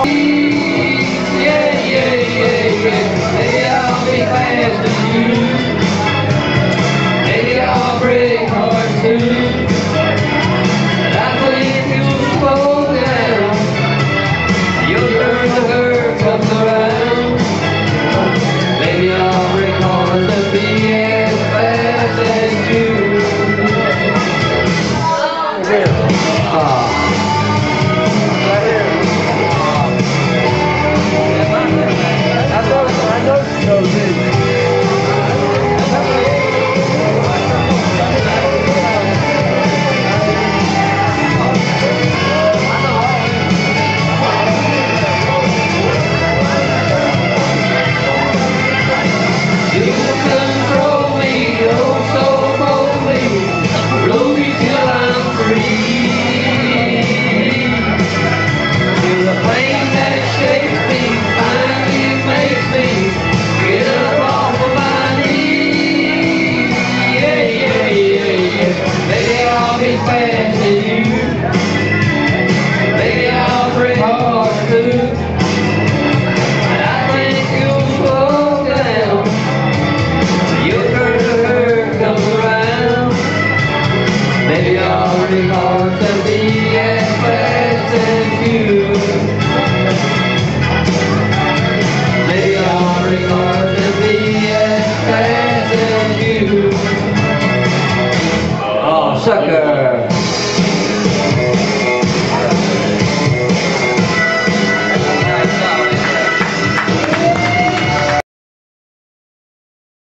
Maybe I'll be fast as you. Maybe I'll break hearts too. But I think you'll slow down. You'll turn the hurt comes around. Maybe I'll break hearts and be as fast as you. Fast as you. Maybe I'll break hearts too. And I think you'll slow down. Your turn to hurt comes around. Maybe I'll break hearts and be as fast as you. Maybe I'll break hearts and be as fast as you. Oh, sucker.